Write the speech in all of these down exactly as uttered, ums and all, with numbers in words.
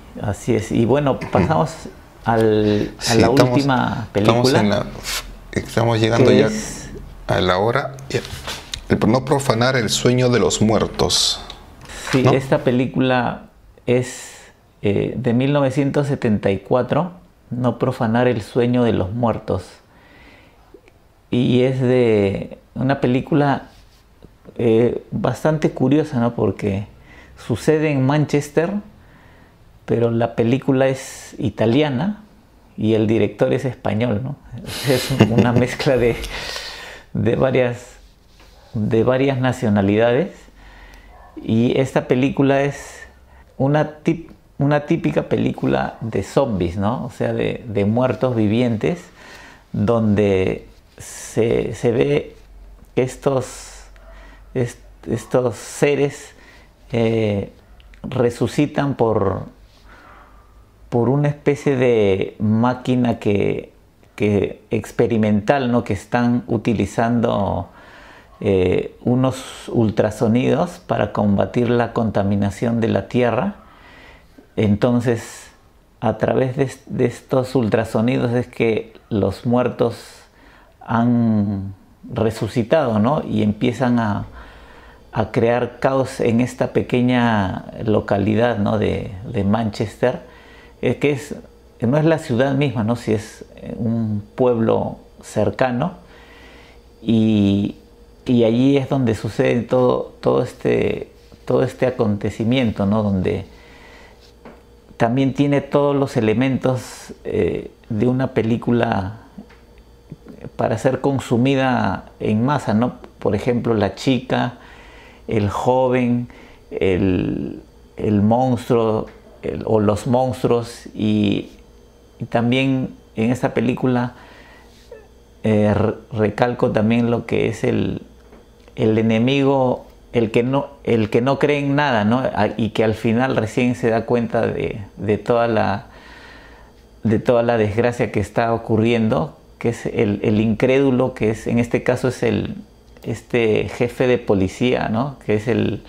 así es. Y bueno, pasamos al, a Sí, la estamos, última estamos, película, en la, estamos llegando que ya es, a la hora. El no profanar el sueño de los muertos, sí, ¿no? esta película es eh, de mil novecientos setenta y cuatro, No profanar el sueño de los muertos. Y es de una película eh, bastante curiosa, ¿no? Porque sucede en Manchester, pero la película es italiana y el director es español, ¿no? Es una mezcla de, de varias, de varias nacionalidades. Y esta película es una, tip, una típica película de zombies, ¿no? O sea, de, de muertos vivientes, donde se, se ve estos, est, estos seres eh, resucitan por, por una especie de máquina que, que experimental, ¿no? Que están utilizando eh, unos ultrasonidos para combatir la contaminación de la tierra. Entonces, a través de, de estos ultrasonidos es que los muertos han resucitado, ¿no? Y empiezan a, a crear caos en esta pequeña localidad, ¿no? de, de Manchester, eh, que es, no es la ciudad misma, ¿no? Si es un pueblo cercano, y, y allí es donde sucede todo, todo, este, todo este acontecimiento, ¿no? Donde también tiene todos los elementos eh, de una película para ser consumida en masa, ¿no? Por ejemplo, la chica, el joven, el, el monstruo el, o los monstruos, y, y también en esta película eh, recalco también lo que es el, el enemigo, el que, no, el que no cree en nada, ¿no? Y que al final recién se da cuenta de, de, toda, la, de toda la desgracia que está ocurriendo, que es el, el incrédulo, que es, en este caso es el, este jefe de policía, ¿no? Que es el,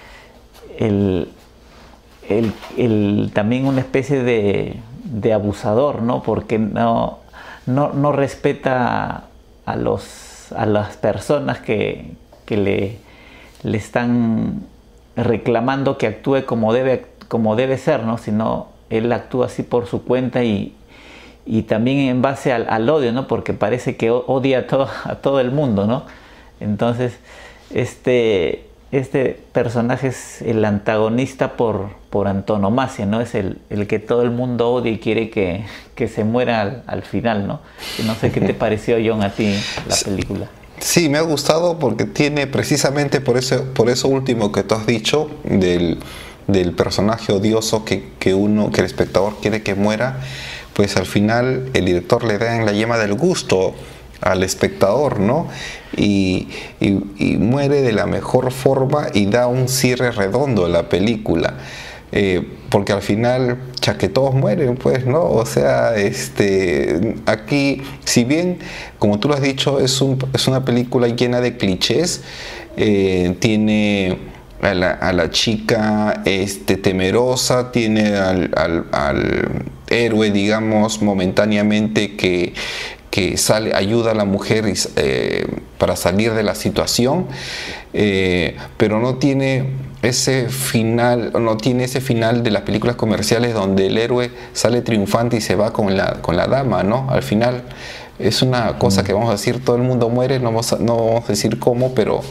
el, el, el también una especie de, de abusador, ¿no? Porque no, no, no respeta a, los, a las personas que, que le, le están reclamando que actúe como debe, como debe ser, ¿no? Sino él actúa así por su cuenta, y y también en base al, al odio, ¿no? Porque parece que odia a todo, a todo el mundo, ¿no? Entonces, este, este personaje es el antagonista por, por antonomasia, ¿no? Es el, el que todo el mundo odia y quiere que, que se muera al, al final, ¿no? Y no sé qué te pareció, John, a ti la película. Sí, me ha gustado porque tiene precisamente por eso, por eso último que tú has dicho, del, del personaje odioso que, que, uno, que el espectador quiere que muera. Pues al final el director le da en la yema del gusto al espectador, ¿no? Y, y, y muere de la mejor forma y da un cierre redondo a la película. Eh, porque al final, ya que todos mueren, pues, ¿no? O sea, este, aquí, si bien, como tú lo has dicho, es, un, es una película llena de clichés, eh, tiene a la, a la chica este, temerosa, tiene al, al, al héroe, digamos, momentáneamente que, que sale, ayuda a la mujer eh, para salir de la situación, eh, pero no tiene ese final, no tiene ese final de las películas comerciales donde el héroe sale triunfante y se va con la, con la dama, ¿no? Al final es una cosa que vamos a decir, todo el mundo muere, no vamos a, no vamos a decir cómo, pero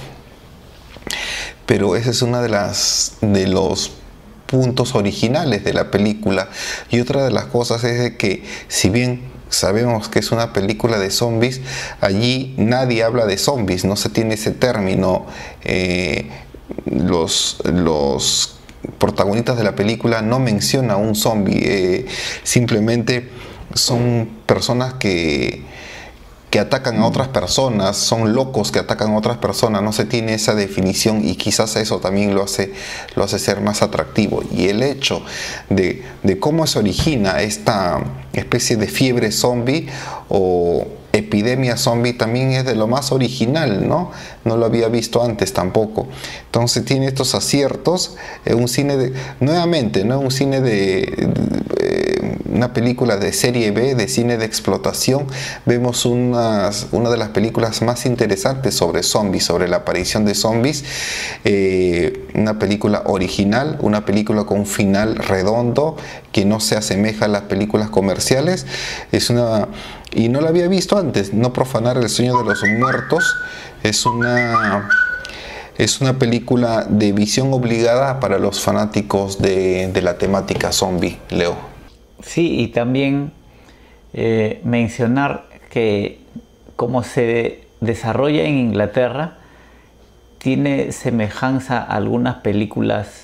pero ese es uno de las de los puntos originales de la película. Y otra de las cosas es de que, si bien sabemos que es una película de zombies, allí nadie habla de zombies, no se tiene ese término. Eh, los, los protagonistas de la película no mencionan a un zombie, eh, simplemente son personas que que atacan a otras personas, son locos que atacan a otras personas, no se tiene esa definición, y quizás eso también lo hace, lo hace ser más atractivo. Y el hecho de, de cómo se origina esta especie de fiebre zombie o, Epidemia Zombie también es de lo más original, ¿no? No lo había visto antes tampoco. Entonces tiene estos aciertos, eh, un cine de, nuevamente, ¿no? Un cine de, de, de una película de serie B, de cine de explotación. Vemos unas, una de las películas más interesantes sobre zombies, sobre la aparición de zombies. Eh, una película original, una película con un final redondo que no se asemeja a las películas comerciales. Es una... Y no la había visto antes, No profanar el sueño de los muertos. Es una, es una película de visión obligada para los fanáticos de, de la temática zombie, Leo. Sí, y también eh, mencionar que como se desarrolla en Inglaterra, tiene semejanza a algunas películas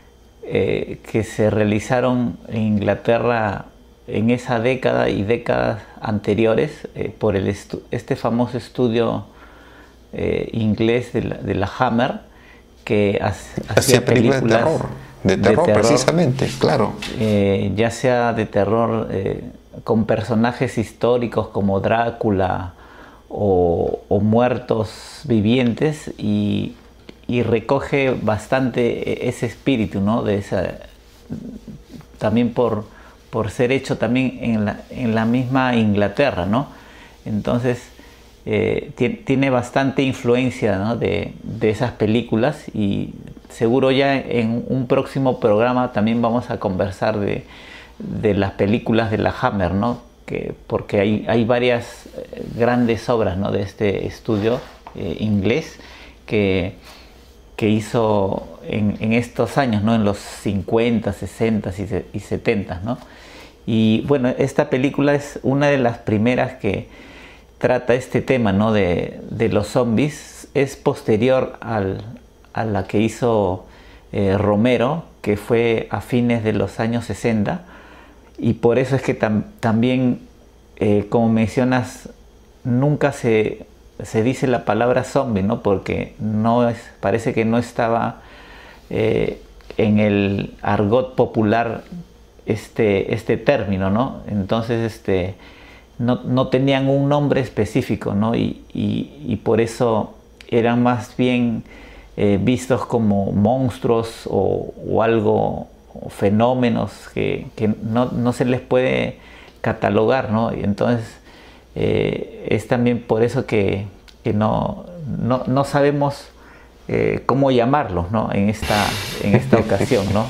eh, que se realizaron en Inglaterra en esa década y décadas anteriores eh, por el este famoso estudio eh, inglés de la, de la Hammer, que hacía películas, películas de terror, de terror, de terror precisamente, claro. Eh, ya sea de terror eh, con personajes históricos como Drácula o, o muertos vivientes, y, y recoge bastante ese espíritu, ¿no? De esa, también por por ser hecho también en la, en la misma Inglaterra, ¿no? Entonces eh, tiene bastante influencia, ¿no? de, de esas películas, y seguro ya en un próximo programa también vamos a conversar de, de las películas de la Hammer, ¿no? Que, porque hay, hay varias grandes obras, ¿no? de este estudio eh, inglés que, que hizo en, en estos años, ¿no? En los cincuenta, sesenta y setenta, ¿no? Y bueno, esta película es una de las primeras que trata este tema, ¿no? de, de los zombies. Es posterior al, a la que hizo eh, Romero, que fue a fines de los años sesenta, y por eso es que tam, también, eh, como mencionas, nunca se, se dice la palabra zombie, ¿no? Porque no es, parece que no estaba eh, en el argot popular este, este término, ¿no? Entonces este, no, no tenían un nombre específico, ¿no? Y, y, y por eso eran más bien eh, vistos como monstruos o, o algo, o fenómenos que, que no, no se les puede catalogar, ¿no? Y entonces eh, es también por eso que, que no, no, no sabemos eh, cómo llamarlos, ¿no? En esta, en esta ocasión, ¿no?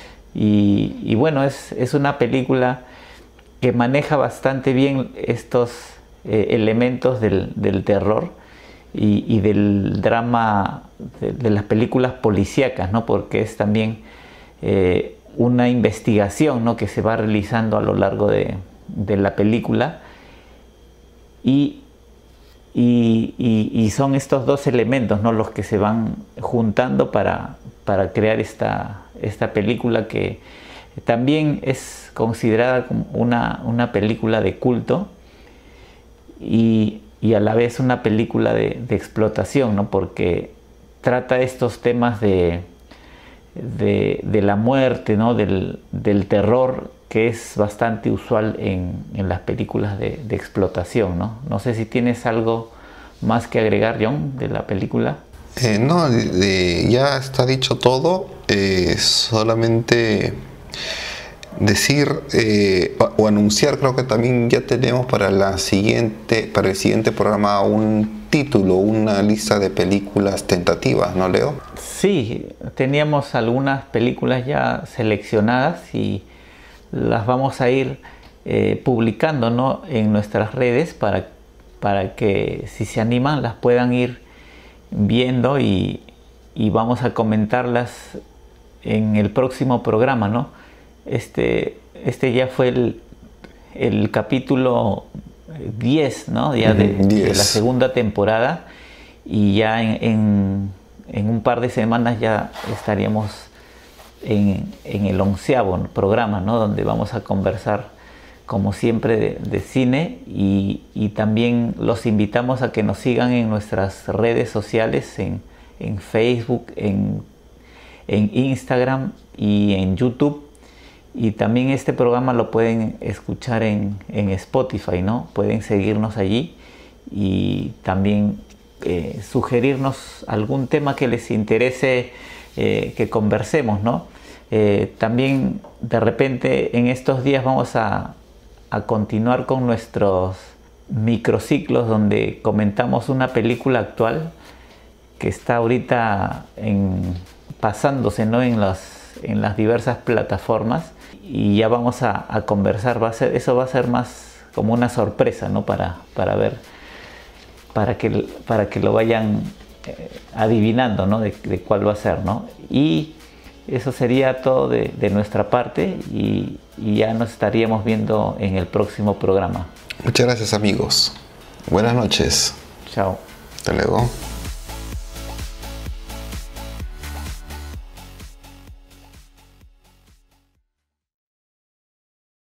Y, y bueno, es, es una película que maneja bastante bien estos eh, elementos del, del terror y, y del drama de, de las películas policíacas, ¿no? Porque es también eh, una investigación, ¿no? que se va realizando a lo largo de, de la película, y, y, y, y son estos dos elementos, ¿no? los que se van juntando para, para crear esta esta película, que también es considerada como una, una película de culto y, y a la vez una película de, de explotación, ¿no? Porque trata estos temas de, de, de la muerte, ¿no? del, del terror, que es bastante usual en, en las películas de, de explotación, ¿no? No sé si tienes algo más que agregar, John, de la película. Eh, no, de, ya está dicho todo. Eh, solamente decir eh, o anunciar, creo que también ya tenemos para la siguiente, para el siguiente programa un título, una lista de películas tentativas, ¿no, Leo? Sí, teníamos algunas películas ya seleccionadas y las vamos a ir eh, publicando, ¿no? en nuestras redes para, para que, si se animan, las puedan ir viendo, y, y vamos a comentarlas en el próximo programa, ¿no? Este, este ya fue el, el capítulo diez, ¿no? Ya de, de la segunda temporada, y ya en, en, en un par de semanas ya estaríamos en, en el onceavo programa, ¿no? Donde vamos a conversar, como siempre, de, de cine, y, y también los invitamos a que nos sigan en nuestras redes sociales, en, en Facebook, en, en Instagram y en YouTube, Y también este programa lo pueden escuchar en, en Spotify, ¿no? Pueden seguirnos allí y también eh, sugerirnos algún tema que les interese eh, que conversemos, ¿no? Eh, también de repente en estos días vamos a, a continuar con nuestros microciclos donde comentamos una película actual que está ahorita en, pasándose, ¿no? en, las, en las diversas plataformas, y ya vamos a, a conversar. Va a ser, eso va a ser más como una sorpresa, ¿no? para, para ver, para que, para que lo vayan eh, adivinando, ¿no? de, de cuál va a ser, ¿no? Y eso sería todo de, de nuestra parte, y, y ya nos estaríamos viendo en el próximo programa. Muchas gracias, amigos. Buenas noches. Chao. Hasta luego.